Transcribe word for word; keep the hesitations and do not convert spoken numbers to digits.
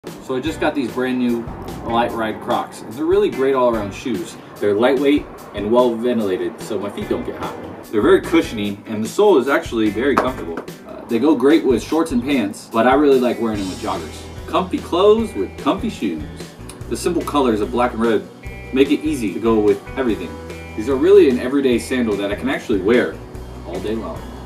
So I just got these brand new LiteRide Crocs. They're really great all-around shoes. They're lightweight and well ventilated, so my feet don't get hot. They're very cushiony, and the sole is actually very comfortable. Uh, they go great with shorts and pants, but I really like wearing them with joggers. Comfy clothes with comfy shoes. The simple colors of black and red make it easy to go with everything. These are really an everyday sandal that I can actually wear all day long.